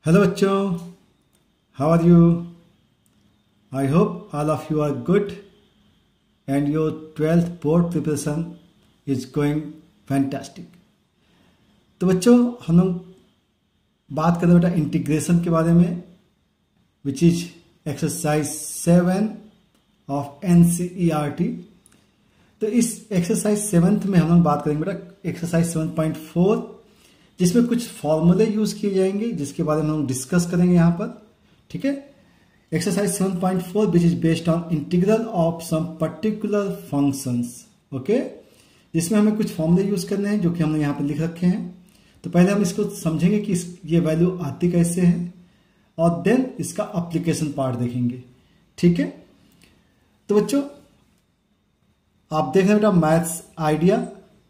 Hello बच्चों, how are you? I hope all of you are good and your 12th board preparation is going fantastic. तो बच्चों, हम लोग बात करें बेटा इंटीग्रेशन के बारे में, which is exercise 7 of NCERT। तो इस एक्सरसाइज 7th में हम लोग बात करेंगे बेटा एक्सरसाइज 7.4, जिसमें कुछ फॉर्मूले यूज किए जाएंगे जिसके बारे में हम डिस्कस करेंगे यहाँ पर। ठीक है, exercise 7.4 which is based on integral of some particular functions. Okay, जिसमें हमें कुछ फॉर्मूले यूज करने हैं जो कि हमने यहाँ पर लिख रखे हैं। तो पहले हम इसको समझेंगे कि ये वैल्यू आती कैसे है और देन इसका अप्लीकेशन पार्ट देखेंगे। ठीक है, तो बच्चों आप देख रहे हैं बेटा मैथ्स आइडिया,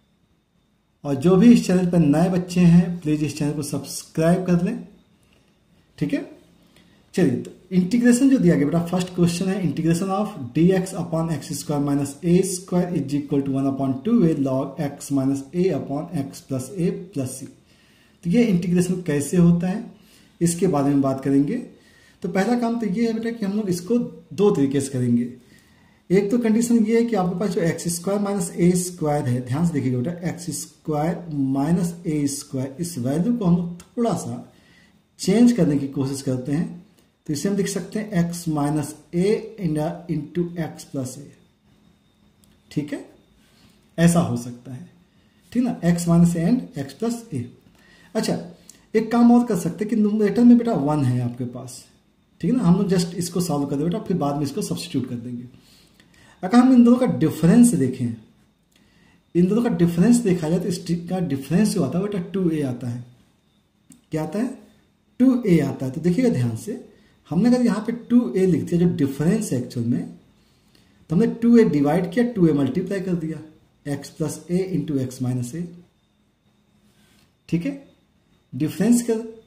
और जो भी इस चैनल पर नए बच्चे हैं प्लीज इस चैनल को सब्सक्राइब कर लें। ठीक है, चलिए तो इंटीग्रेशन जो दिया गया बेटा, फर्स्ट क्वेश्चन है integration of dx upon x square minus a square is equal to 1/2a log x minus a upon x plus a plus c. तो ये इंटीग्रेशन कैसे होता है इसके बारे में बात करेंगे। तो पहला काम तो ये है बेटा कि हम लोग इसको दो तरीके से करेंगे। एक तो कंडीशन ये है कि आपके पास जो x square minus a square है, ध्यान से देखिएगा बेटा, x square minus a square, इस वैल्यू को हम लोग थोड़ा सा चेंज करने की कोशिश करते हैं। तो इसे हम लिख सकते हैं x minus a into x plus a. ठीक है, ऐसा हो सकता है। ठीक ना, x minus a and x plus a. अच्छा, एक काम और कर सकते हैं कि न्यूमरेटर में बेटा 1 है आपके पास। ठीक है ना, हम लोग जस्ट इसको सॉल्व कर दे बेटा, फिर बाद में इसको सब्स्टिट्यूट कर देंगे। अगर हम इन दोनों का डिफरेंस देखें, इन दोनों का डिफरेंस देखा जाए तो इसका डिफरेंस जो आता है बेटा 2a आता है। क्या आता है? 2a आता है। तो देखिएगा ध्यान से, हमने अगर यहाँ पे 2a लिख दिया जो डिफरेंस है एक्चुअल में, तो हमने 2a डिवाइड किया, 2a मल्टीप्लाई कर दिया, x plus a into x minus a. ठीक है, डिफरेंस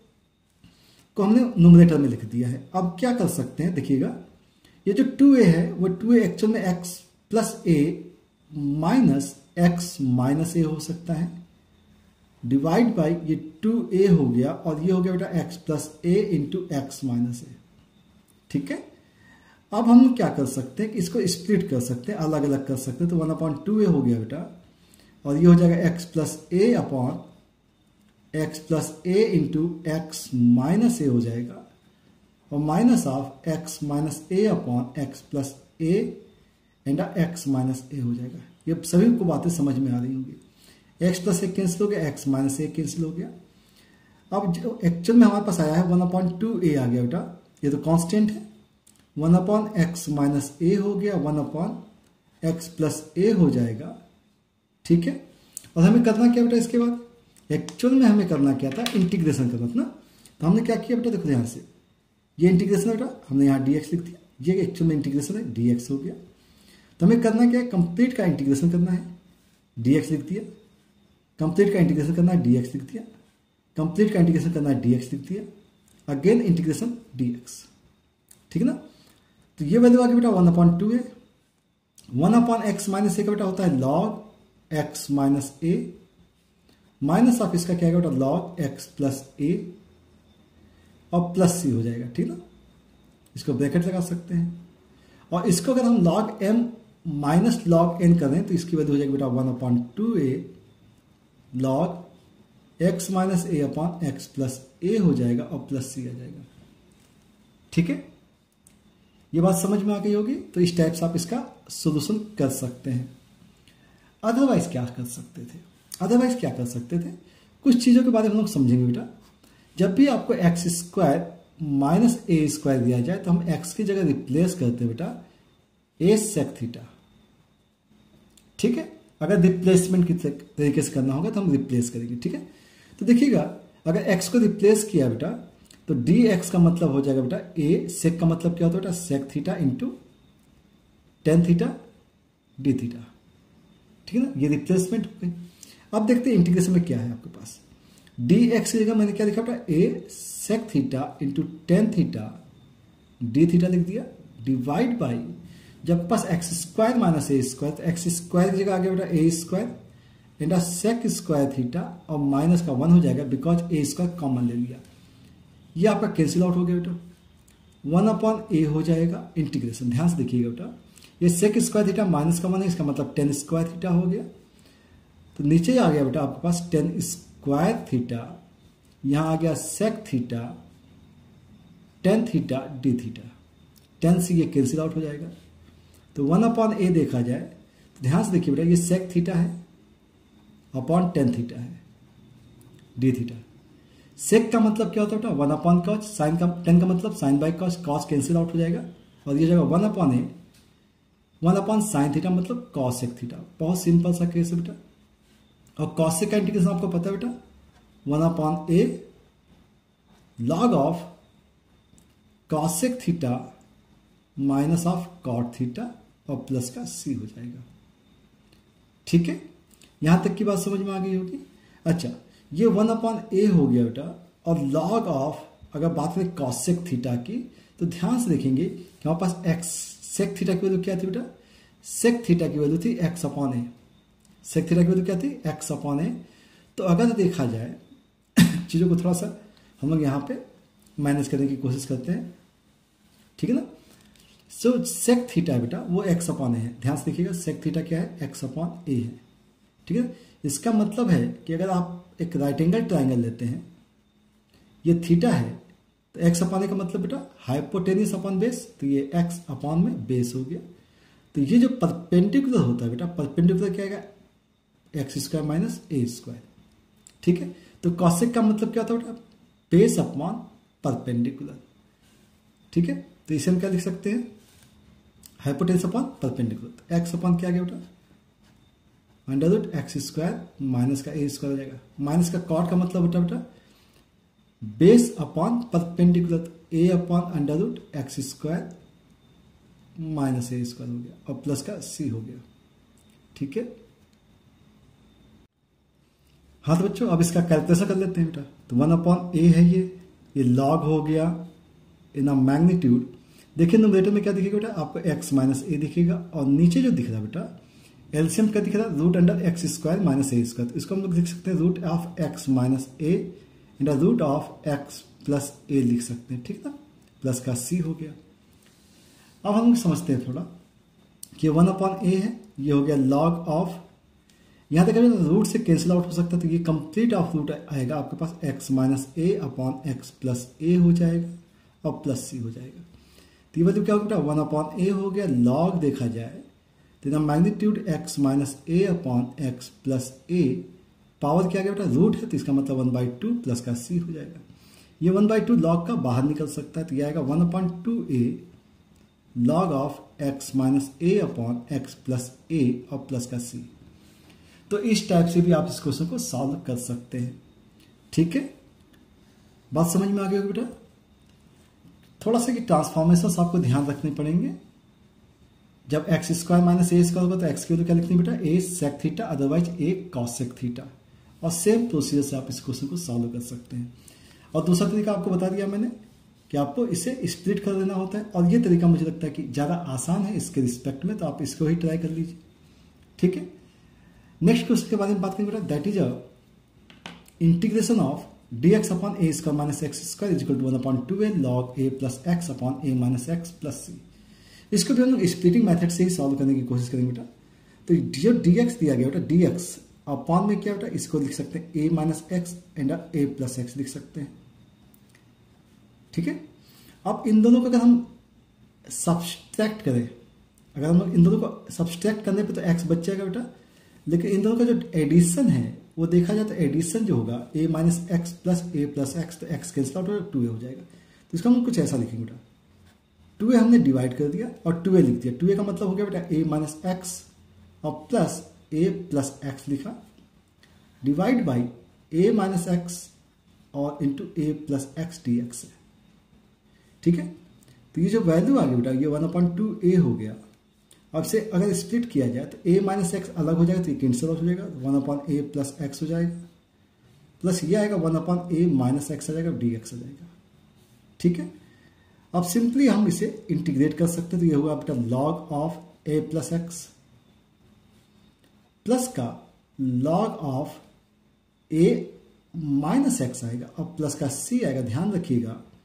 को हमने न्यूमरेटर में लिख दिया है। अब क्या कर सकते हैं, देखिएगा ये जो 2a है वो 2a एक्चुअल में x plus a minus x minus a हो सकता है, डिवाइड बाई ये 2a हो गया और ये हो गया बेटा x plus a into x minus a. ठीक है, अब हम क्या कर सकते हैं कि इसको स्प्लिट कर सकते हैं, अलग अलग कर सकते हैं। तो 1/2a हो गया बेटा, और ये हो जाएगा x plus a upon x plus a into x minus a हो जाएगा, और minus of x minus a upon x plus a and x minus a हो जाएगा। ये सभी को बातें समझ में आ रही होंगी। एक्स प्लस ए कैंसिल हो गया, एक्स माइनस ए कैंसिल हो गया। अब जो एक्चुअल में हमारे पास आया है 1/2a आ गया बेटा, ये तो कांस्टेंट है। 1/x माइनस ए हो गया, 1/x प्लस ए हो जाएगा। ठीक है, और हमें करना क्या बेटा इसके बाद, एक्चुअल में हमें करना क्या था, इंटीग्रेशन करना था ना। तो हमने क्या किया बेटा, देखो ध्यान से, ये इंटीग्रेशन बेटा हमने यहाँ dx लिख दिया, ये एक्चुअल में इंटीग्रेशन है, dx हो गया। तो हमें करना क्या है, कंप्लीट का इंटीग्रेशन करना है, dx लिख दिया, कंप्लीट का इंटीग्रेशन करना है, dx लिख दिया, कंप्लीट का इंटीग्रेशन करना है, dx लिख दिया, अगेन इंटीग्रेशन dx। ठीक है ना, तो ये वैल्यू आ गई बेटा 1/2 है। 1/x माइनस ए का बेटा होता है log x minus a, minus of इसका क्या है बेटा log x प्लस ए और प्लस सी हो जाएगा। ठीक ना, इसको ब्रैकेट लगा सकते हैं, और इसको अगर हम log m minus log n करें तो इसकी वैल्यू हो जाएगी बेटा 1/2a log x minus a upon x plus a हो जाएगा, और प्लस सी आ जाएगा। ठीक है, ये बात समझ में आ गई होगी। तो इस टाइप से आप इसका सोल्यूशन कर सकते हैं। अदरवाइज क्या कर सकते थे, अदरवाइज क्या कर सकते थे, कुछ चीज़ों के बारे में हम लोग समझेंगे बेटा। जब भी आपको x square minus a square दिया जाए तो हम एक्स की जगह रिप्लेस करते हैं बेटा ए सेक थीटा। ठीक है, अगर रिप्लेसमेंट की तरीके से करना होगा तो हम रिप्लेस करेंगे। ठीक है, तो देखिएगा अगर एक्स को रिप्लेस किया बेटा तो डी एक्स का मतलब हो जाएगा बेटा ए, सेक का मतलब क्या होता है बेटा sec theta into tan theta d theta. ठीक है ना, ये रिप्लेसमेंट हो गई। अब देखते हैं इंटीग्रेशन में क्या है आपके पास। डी एक्स की जगह मैंने क्या लिखा बेटा a sec theta into tan theta d theta लिख दिया, डिवाइड बाई जब पास x square minus a square, तो एक्स स्क्वायर की जगह आ गया बेटा a square and sec square theta, और माइनस का 1 हो जाएगा बिकॉज ए स्क्वायर कॉमन ले लिया। ये आपका कैंसिल आउट हो गया बेटा, 1/a हो जाएगा इंटीग्रेशन। ध्यान से देखिएगा बेटा, ये सेक स्क्वायर थीटा माइनस का 1 है, इसका मतलब टेन स्क्वायर थीटा हो गया। तो नीचे आ गया बेटा आपके पास टेन स्क्वायर थीटा, यहाँ आ गया sec theta tan theta d theta, tan से ये कैंसिल आउट हो जाएगा। तो 1/a देखा जाए तो ध्यान से देखिए बेटा, ये सेक थीटा है अपॉन टेन थीटा है डी थीटा। सेक का मतलब क्या होता है बेटा, 1/cos, साइन का टेन का मतलब sin by cos, cos cancel out हो जाएगा और ये जगह 1/a, 1/sin थीटा मतलब कॉस सेक थीटा। बहुत सिंपल सा केस है बेटा। और कॉस सेक का इंटीग्रेशन आपको पता है बेटा, 1/a log of cosec theta minus of cot theta और प्लस का c हो जाएगा। ठीक है, यहां तक की बात समझ में आ गई होगी। अच्छा, ये 1/a हो गया बेटा, और log ऑफ अगर बात करें कॉस सेक थीटा की तो ध्यान से देखेंगे कि हमारे पास x सेक थीटा की वैल्यू क्या थी बेटा, सेक थीटा की वैल्यू थी x/a, सेक थीटा की वैल्यू क्या थी x/a। तो अगर देखा जाए चीज़ों को थोड़ा सा हम लोग यहाँ पे मैनेज करने की कोशिश करते हैं, ठीक है ना। सो सेक थीटा बेटा वो x/a है, ध्यान से देखिएगा सेक थीटा क्या है, x/a है। ठीक है, इसका मतलब है कि अगर आप एक राइट एंगल ट्राइंगल लेते हैं, ये थीटा है तो x/a का मतलब बेटा हाइपोटेनियस अपॉन बेस, तो ये x/, में बेस हो गया। तो ये जो परपेंडिकुलर होता है बेटा, परपेंडिकुलर क्या आएगा, x² माइनस a²। ठीक है, तो कॉसेक का मतलब क्या होता है बेटा, बेस अपॉन परपेंडिकुलर। ठीक है, तो इसे हम क्या लिख सकते हैं, हाइपोटेनस अपॉन परपेंडिकुलर। तो x/ क्या आ गया बेटा, √x² माइनस का a² हो जाएगा। माइनस का कॉट का मतलब होता है बेटा base upon perpendicular, a/√x² minus a² हो गया और प्लस का c हो गया। ठीक है, हाँ तो बच्चों अब इसका कैलकुलेशन कर लेते हैं बेटा। तो 1/a है, ये लॉग हो गया इन अ मैग्नीट्यूड। देखिए न्यूमरेटर में क्या दिखेगा बेटा, आपको x माइनस a दिखेगा, और नीचे जो दिख रहा है बेटा एलसीएम क्या दिख रहा है, √x² माइनस a²। तो इसको हम लोग लिख सकते हैं √x minus a into √x plus a लिख सकते हैं। ठीक ना, प्लस का c हो गया। अब हम समझते हैं थोड़ा कि 1/a है, ये हो गया लॉग ऑफ, यहाँ तक रूट से कैंसिल आउट हो सकता है, तो ये कंप्लीट ऑफ रूट आएगा आपके पास x minus a upon x plus a हो जाएगा और प्लस c हो जाएगा। तो ये वैल्यू क्या होगा बेटा, 1/a हो गया। लॉग देखा जाए तो magnitude x minus a upon x plus a, power क्या गया बेटा, रूट है, तो इसका मतलब 1/2 प्लस का c हो जाएगा। ये 1/2 लॉग का बाहर निकल सकता है, तो ये आएगा 1/2a log of x minus a upon x plus a और प्लस का c। तो इस टाइप से भी आप इस क्वेश्चन को सॉल्व कर सकते हैं। ठीक है, बात समझ में आ गई होगी बेटा। थोड़ा सा कि ट्रांसफॉर्मेशन आपको ध्यान रखने पड़ेंगे। जब x² माइनस a² होगा तो x की वैल्यू क्या लिखनी बेटा, a sec theta, otherwise a cosec theta. और सेम प्रोसीजर से आप इस क्वेश्चन को सॉल्व कर सकते हैं। और दूसरा तरीका आपको बता दिया मैंने कि आपको इसे स्प्लिट कर देना होता है, और ये तरीका मुझे लगता है कि ज़्यादा आसान है इसके रिस्पेक्ट में, तो आप इसको ही ट्राई कर लीजिए। ठीक है, नेक्स्ट क्वेश्चन के बारे में बात करेंगे बेटा, that is a integration of dx upon a² minus x² is equal to 1/2a log a plus x upon a minus x plus c। इसको भी हम लोग स्प्लिटिंग मेथड से ही सॉल्व करने की कोशिश करेंगे बेटा। तो जो dx दिया गया बेटा, dx अपॉन में क्या बेटा, इसको लिख सकते हैं a minus x and a plus x लिख सकते हैं। ठीक है, अब इन दोनों को अगर हम सब्सट्रैक्ट करें, अगर हम इन दोनों को सब्सट्रैक्ट करने पे तो x बच जाएगा बेटा, लेकिन इन दोनों का जो एडिशन है वो देखा जाए तो एडिशन जो होगा a minus x plus a plus x, तो x कैंसिल आउट होगा, 2a हो जाएगा। तो इसका हम कुछ ऐसा लिखेंगे बेटा, 2a हमने डिवाइड कर दिया और 2a लिख दिया। 2a का मतलब हो गया बेटा a माइनस एक्स और प्लस a प्लस एक्स लिखा, divide by a minus x और into a plus x d x है। ठीक है, तो ये जो वैल्यू आ गई बेटा, ये 1/2a हो गया। अब से अगर स्प्लिट किया जाए तो a माइनस एक्स अलग हो जाएगा, तो ये कैंसिल आउट हो जाएगा, 1/a प्लस एक्स हो जाएगा, प्लस ये आएगा 1/a माइनस एक्स आ जाएगा, dx आ जाएगा। ठीक है, अब सिंपली हम इसे इंटीग्रेट कर सकते हैं, तो ये होगा बेटा log of a plus x plus का log of a minus x आएगा और प्लस का c आएगा। ध्यान रखिएगा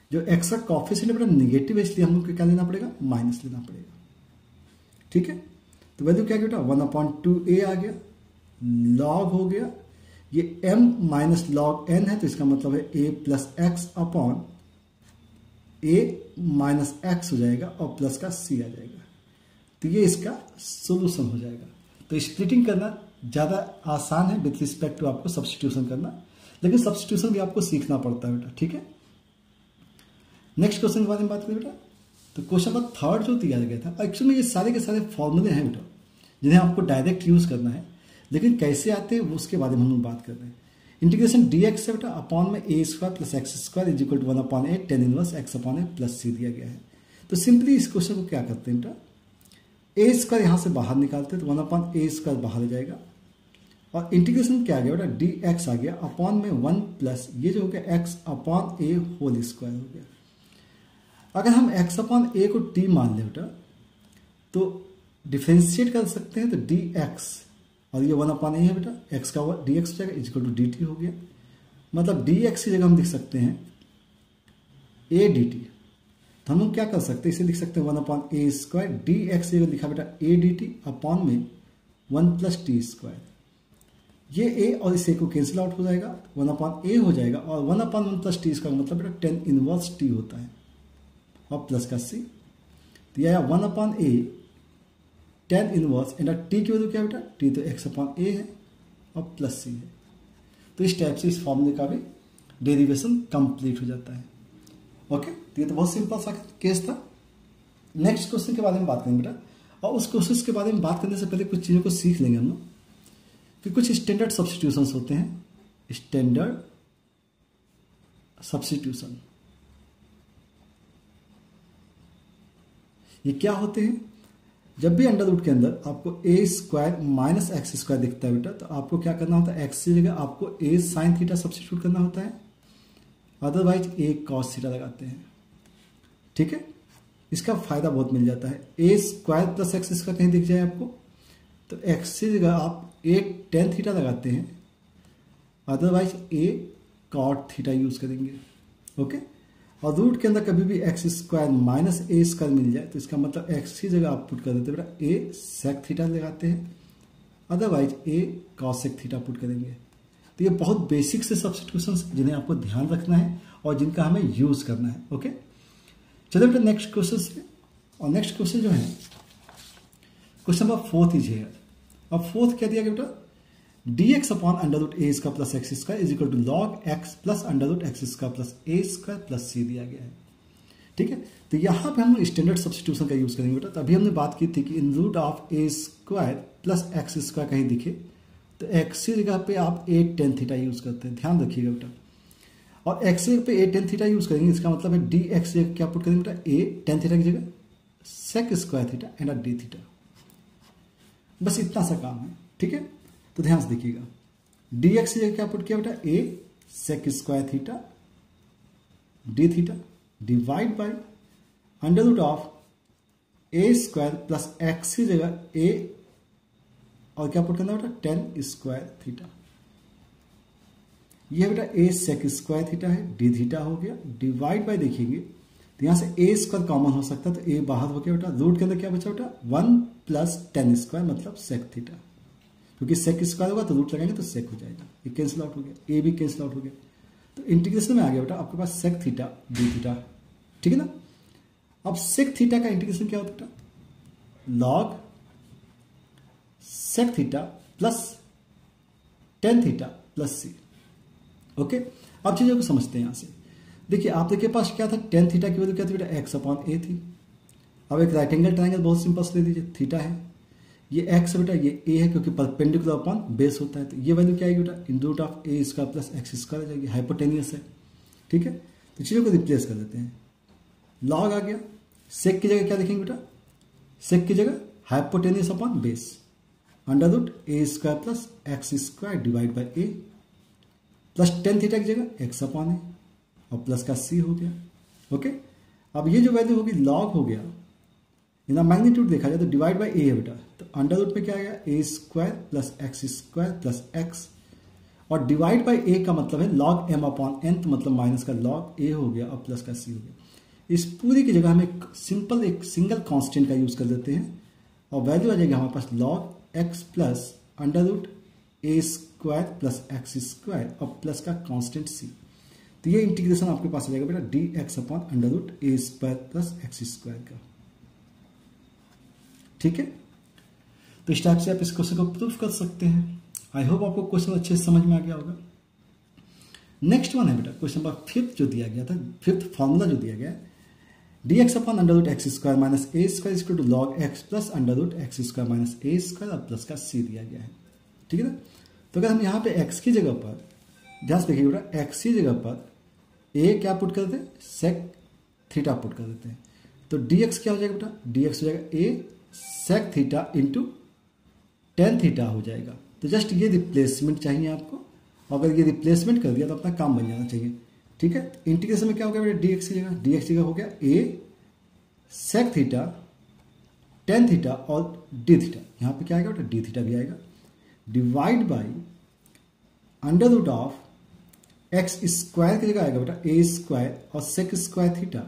जो एक्स का कॉफिशिएंट बेटा निगेटिव है, इसलिए हम लोग को क्या लेना पड़ेगा, माइनस लेना पड़ेगा। ठीक है, तो वैल्यू क्या बेटा 1/2a आ गया, लॉग हो गया, ये m माइनस लॉग n है, तो इसका मतलब है a plus x upon a minus x हो जाएगा और प्लस का c आ जाएगा। तो ये इसका सोल्यूशन हो जाएगा। तो स्प्लिटिंग करना ज़्यादा आसान है विथ रिस्पेक्ट टू आपको सब्स्टिट्यूशन करना, लेकिन सब्स्टिट्यूशन भी आपको सीखना पड़ता है बेटा। ठीक है, नेक्स्ट क्वेश्चन के बारे में बात करें बेटा। तो क्वेश्चन नंबर 3 जो दिया गया था, एक्चुअली ये सारे के सारे फॉर्मूले हैं बेटा जिन्हें आपको डायरेक्ट यूज़ करना है, लेकिन कैसे आते हैं उसके बारे में हम लोग बात कर रहे हैं। इंटीग्रेशन डी एक्स है बेटा अपॉन में a square plus x square is equal to 1/a tan inverse x upon a plus c दिया गया है। तो सिंपली इस क्वेश्चन को क्या करते हैं बेटा, ए स्क्वायर यहाँ से बाहर निकालते हैं तो 1/a स्क्वायर बाहर हो जाएगा, और इंटीग्रेशन क्या आ गया बेटा डी एक्स आ गया अपॉन में 1 प्लस ये जो हो गया x upon a whole square हो गया। अगर हम एक्स अपॉन ए को टी मान लें बेटा तो डिफ्रेंशिएट कर सकते हैं, तो डी एक्स और ये 1/a है बेटा, एक्स का डी एक्स हो जाएगा is equal to d t हो गया। मतलब डी एक्स की जगह हम लिख सकते हैं ए डी टी, तो हम लोग क्या कर सकते हैं, इसे लिख सकते हैं 1/a स्क्वायर, डी एक्स की जगह लिखा बेटा ए डी टी अपॉन में 1 प्लस टी स्क्वायर। ये ए और इस ए को कैंसिल आउट हो जाएगा, 1/a हो जाएगा, और 1/1 प्लस टी स्क्वायर मतलब बेटा tan इनवर्स टी होता है और प्लस का सी। तो यह 1/a tan inverse and t की वैल्यू क्या बेटा, टी तो x/a है और प्लस सी है। तो इस टाइप से इस फॉर्मूले का भी डेरिवेशन कंप्लीट हो जाता है। ओके, तो ये तो बहुत सिंपल सा केस था। नेक्स्ट क्वेश्चन के बारे में बात करेंगे बेटा, और उस क्वेश्चन के बारे में बात करने से पहले कुछ चीज़ों को सीख लेंगे हम लोग कि कुछ स्टैंडर्ड सब्स्टिट्यूशंस होते हैं। स्टैंडर्ड सब्स्टिट्यूशन ये क्या होते हैं, जब भी अंडर रूट के अंदर आपको a square minus x square दिखता है बेटा, तो आपको क्या करना होता है, एक्स की जगह आपको ए साइन थीटा सब्स्टिट्यूट करना होता है, अदरवाइज ए कॉस थीटा लगाते हैं। ठीक है, इसका फायदा बहुत मिल जाता है। A square plus x square कहीं दिख जाए आपको, तो एक्स की जगह आप ए टेन थीटा लगाते हैं, otherwise a cot theta use करेंगे। ओके, और रूट के अंदर कभी भी x square minus a square मिल जाए तो इसका मतलब एक्स की जगह आप पुट कर देते हैं बेटा ए सेक थीटा लगाते हैं, otherwise a cosec theta put करेंगे। तो ये बहुत बेसिक से सब्स्टिट्यूशंस जिन्हें आपको ध्यान रखना है और जिनका हमें यूज करना है। ओके, चलिए बेटा नेक्स्ट क्वेश्चन पे, और नेक्स्ट क्वेश्चन जो है क्वेश्चन नंबर 4 इज हियर। अब 4 क्या दिया गया बेटा, d x upon under root a square plus x square is equal to log x plus under root x square plus a square plus c दिया गया है। ठीक है, तो यहाँ पे हम स्टैंडर्ड सब्स्टिट्यूशन का यूज करेंगे बेटा। तो अभी हमने बात की थी कि in root of a square plus x square कहीं दिखे तो एक्स की जगह पे आप ए टेन थीटा यूज करते हैं, ध्यान रखिएगा बेटा। और एक्स की जगह पे ए टेन थीटा यूज करेंगे, इसका मतलब है डी एक्स की जगह क्या पुट करेंगे बेटा, ए टेन थीटा की जगह sec square theta and d theta. बस इतना सा काम है। ठीक है, तो ध्यान से देखिएगा, डी एक्स की जगह क्या पुट किया बेटा, a sec square theta d theta divide by under root of a square plus x की जगह ए और क्या पुट करना बेटा टेन स्क्वायर थीटा। ये बेटा ए सेक स्क्वायर थीटा है, डी थीटा हो गया, डिवाइड बाय देखिएंगे तो यहां से ए स्क्वायर कॉमन हो सकता है, तो ए बाहर हो गया बेटा, रूट के अंदर क्या बचा बेटा 1 प्लस टेन स्क्वायर मतलब सेक थीटा, क्योंकि सेक स्क्वायर होगा तो रूट लगाएंगे तो सेक हो जाएगा, ये कैंसिल आउट हो गया, ए भी कैंसिल आउट हो गया। तो इंटीग्रेशन में आ गया बेटा आपके पास सेक थीटा डी थीटा। ठीक है ना, अब सेक थीटा का इंटीग्रेशन क्या होता है बेटा, log sec theta plus tan theta plus c. Okay, अब चीजों को समझते हैं यहां से। देखिए आपके पास क्या था, टेन थीटा की वैल्यू क्या थी बेटा, एक्स अपॉन ए थी। अब एक राइट एंगल ट्राइंगल बहुत सिंपल से ले लीजिए, थीटा है, ये एक्स बेटा ये ए है क्योंकि परपेंडिकुलर अपॉन बेस होता है, तो ये वैल्यू क्या आएगी बेटा in root of a square plus x square आ जाएगी, हाइपोटेनियस है। ठीक है, तो चीजों को रिप्लेस कर देते हैं, लॉग आ गया, सेक की जगह क्या लिखेंगे बेटा, सेक की जगह hypotenuse upon base under root a square plus x square divide by a plus tan theta की जगह एक्स अपॉन ए और प्लस का सी हो गया। ओके, अब ये जो वैल्यू होगी लॉग हो गया, इन मैग्नीट्यूड देखा जाए तो डिवाइड बाई ए है बेटा, तो अंडर रूट में क्या आ गया a square plus x square plus x और डिवाइड बाई ए का मतलब है log m अपॉन n, तो मतलब माइनस का log a हो गया और प्लस का c हो गया। इस पूरी की जगह हम एक सिंगल कांस्टेंट का यूज कर देते हैं और वैल्यू आ जाएगी हमारे पास log x plus under root a square plus x square और प्लस का कांस्टेंट c। तो ये इंटीग्रेशन आपके पास आ जाएगा बेटा d x upon under root a square plus x square का। ठीक है, तो इस टाइप से आप इस क्वेश्चन को प्रूफ कर सकते हैं। आई होप आपको क्वेश्चन अच्छे से समझ में आ गया होगा। नेक्स्ट वन है बेटा क्वेश्चन नंबर 5 जो दिया गया था, 5th फॉर्मूला जो दिया गया है, d x upon under root x square minus a square equal to log x plus under root x square minus a square और प्लस का सी दिया गया है। ठीक है ना, तो अगर हम यहाँ पे एक्स की जगह पर ध्यान से देखिए बेटा, एक्स की जगह पर ए क्या पुट कर देते हैं, सेक थीटा पुट कर देते हैं, तो डी एक्स क्या हो जाएगा बेटा, डी एक्स हो जाएगा a sec theta into tan theta हो जाएगा। तो जस्ट ये रिप्लेसमेंट चाहिए आपको, अगर ये रिप्लेसमेंट कर दिया तो अपना काम बन जाना चाहिए। ठीक है, इंटीग्रेशन में क्या हो गया बेटा, डी एक्स की जगह हो गया a sec theta tan theta और डी थीटा, यहाँ पे क्या आएगा बेटा, डी थीटा भी आएगा, divide by under root of x square की जगह आएगा बेटा ए स्क्वायर और सेक स्क्वायर थीटा,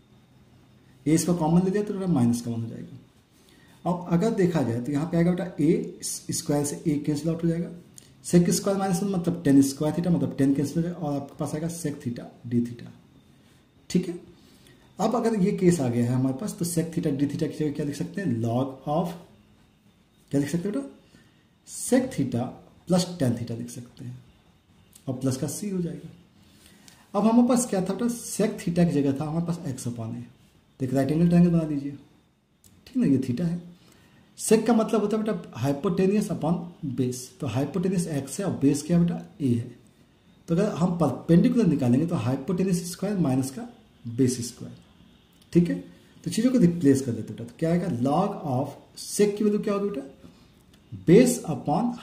ए इसका कॉमन ले दिया तो बेटा माइनस कॉमन हो जाएगा। अब अगर देखा जाए तो यहाँ पे आएगा बेटा ए स्क्वायर से ए कैंसिल आउट हो जाएगा, सेक स्क्वायर माइनस मतलब टेन स्क्वायर थीटा मतलब टेन कैंसिल हो जाएगा और आपके पास आएगा सेक थीटा डी थीटा। ठीक है, अब अगर ये केस आ गया है हमारे पास तो सेक थीटा डी थीटा की जगह क्या लिख सकते हैं, लॉग ऑफ क्या लिख सकते हैं बेटा, sec theta plus tan theta लिख सकते हैं और प्लस का सी हो जाएगा। अब हमारे पास क्या था बेटा, सेक थीटा की जगह था हमारे पास एक्स अपॉन ए, तो एक राइट एंगल ट्रायंगल बना दीजिए। ठीक ना, ये थीटा है, सेक का मतलब होता है बेटा हाइपोटेनियस अपॉन बेस, तो हाइपोटेनियस एक्स है और बेस क्या है बेटा ए है, तो अगर हम परपेंडिकुलर निकालेंगे तो हाइपोटेनियस स्क्वायर माइनस का बेस स्क्वायर। ठीक है, तो चीज़ों को रिप्लेस कर देते बेटा, तो क्या आएगा, लॉग ऑफ सेक की वैल्यू क्या होगी बेटा, base upon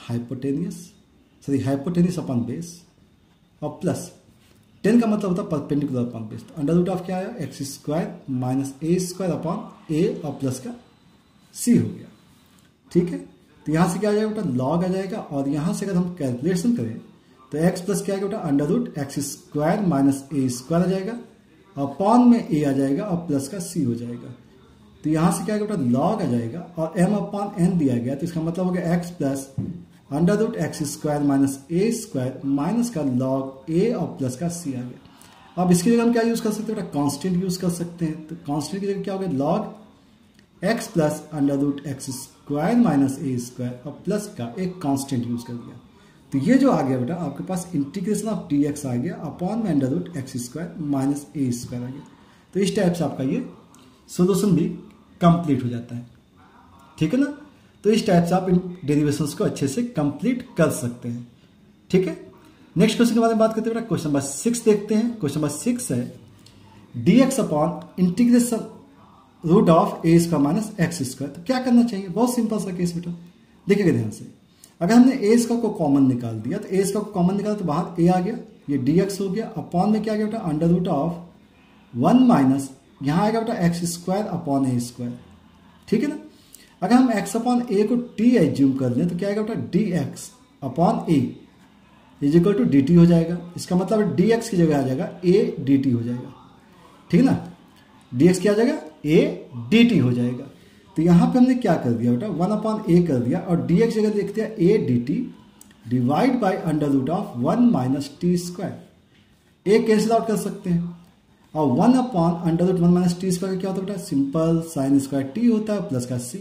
hypotenuse upon base और प्लस टेन का मतलब होता है परपेंडिकुलर अपॉन बेस, तो अंडर रूट ऑफ क्या आया, x square minus a square upon a और प्लस का सी हो गया। ठीक है, तो यहाँ से क्या आ जाएगा बेटा, लॉग आ जाएगा और यहाँ से अगर हम कैलकुलेशन करें तो एक्स प्लस क्या आएगा बेटा, under root x square minus a square आ जाएगा अपॉन में ए आ जाएगा और प्लस का सी हो जाएगा। तो यहाँ से क्या आएगा बेटा, लॉग आ जाएगा और m अपॉन n दिया गया, तो इसका मतलब हो गया x plus under root x square minus a square minus का लॉग ए और प्लस का सी आ गया। अब इसकी जगह हम क्या यूज कर सकते हैं बेटा, कांस्टेंट यूज कर सकते हैं, तो कांस्टेंट की जगह क्या हो गया, log x plus under root x square minus a square और प्लस का एक कांस्टेंट यूज कर दिया। तो ये जो आ गया बेटा आपके पास इंटीग्रेशन ऑफ डी एक्स आ गया अपॉन में under root x square minus a square आ गया। तो इस टाइप से आपका ये सोल्यूशन भी कंप्लीट हो जाता है। ठीक है ना, तो इस टाइप से आप इन डेरिवेशंस को अच्छे से कंप्लीट कर सकते हैं। ठीक है, नेक्स्ट क्वेश्चन के बारे में बात करते हैं, क्वेश्चन नंबर 6 देखते हैं। क्वेश्चन नंबर 6 है d x upon integration root of a square minus x square. तो क्या करना चाहिए, बहुत सिंपल सा केस बेटा, देखिएगा ध्यान से, अगर हमने ए स्क्वायर को कॉमन निकाल दिया तो ए स्क्वायर को कॉमन निकाला तो बाहर ए आ गया, ये डी एक्स हो गया, अपॉन में क्या आ गया बेटा, अंडर रूट ऑफ 1 माइनस यहाँ आएगा बेटा x square upon a square. ठीक है ना, अगर हम x अपॉन ए को t एज्यूम कर लें तो क्या आएगा बेटा, d x upon a is equal to d t हो जाएगा। इसका मतलब डी एक्स की जगह आ जाएगा ए डी टी हो जाएगा। ठीक है ना, डी एक्स क्या आ जाएगा, ए डी टी हो जाएगा। तो यहाँ पे हमने क्या कर दिया बेटा, 1 अपॉन ए कर दिया और डी एक्स जगह लिख दिया a d t divide by under root of 1 minus t square. A cancel out कर सकते हैं और 1 upon under root 1 minus t square क्या होता है बेटा, सिंपल साइन स्क्वायर टी होता है प्लस का सी,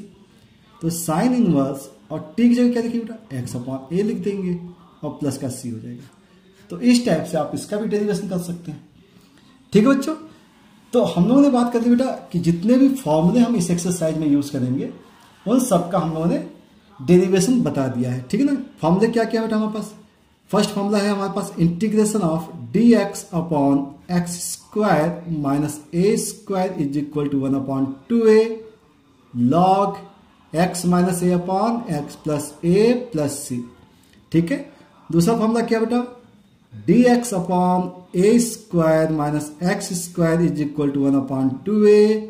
तो साइन इनवर्स और टी की जगह क्या लिखिए बेटा, एक्स अपॉन ए लिख देंगे और प्लस का सी हो जाएगा। तो इस टाइप से आप इसका भी डेरिवेशन कर सकते हैं। ठीक है बच्चों, तो हम लोगों ने बात कर ली बेटा कि जितने भी फॉर्मूले हम इस एक्सरसाइज में यूज करेंगे उन सबका हम लोगों ने डेरिवेशन बता दिया है। ठीक है ना, फॉर्मूले क्या क्या बेटा हमारे पास, फर्स्ट फॉर्मूला है हमारे पास integration of d x upon x square minus a square is equal to 1 upon 2a log x minus a upon x plus a plus c. ठीक है, दूसरा फॉर्मूला क्या बेटा, d x upon a square minus x square is equal to 1 upon 2a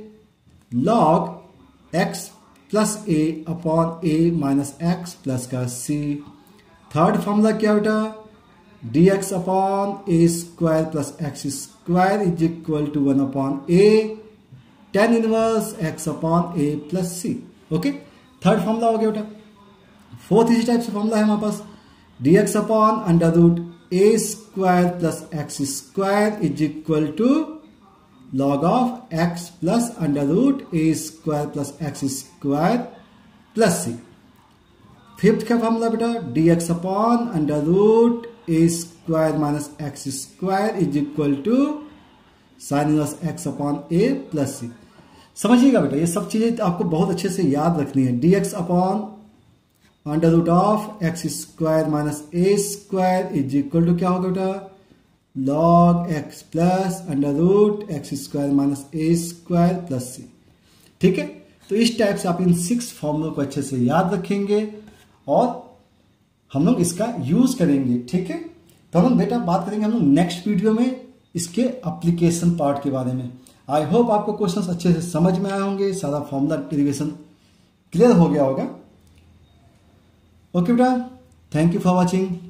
log x plus a upon A minus x plus का सी। Third formula क्या बेटा, dx upon a square plus x square is equal to 1 upon a tan inverse x upon a plus c. Okay, third formula हो गया बेटा। Fourth इसी type से formula है हमारे पास, dx upon under root a square plus x square is equal to log of x plus under root a square plus x square plus c. Fifth का formula बेटा, dx upon under root a square minus x square is equal to sine inverse x upon a plus c. समझिएगा बेटा, ये सब चीजें आपको बहुत अच्छे से याद रखनी है। dx upon under root of x square minus a square is equal to क्या होगा बेटा, log x plus under root x square minus a square plus c. ठीक है, तो इस टाइप से आप इन 6 फॉर्मूलों को अच्छे से याद रखेंगे और हम लोग इसका यूज करेंगे। ठीक है, तो हम बेटा बात करेंगे हम लोग नेक्स्ट वीडियो में इसके एप्लीकेशन पार्ट के बारे में। आई होप आपको क्वेश्चंस अच्छे से समझ में आए होंगे, सारा फॉर्मूला डेरिवेशन क्लियर हो गया होगा। ओके बेटा, थैंक यू फॉर वॉचिंग।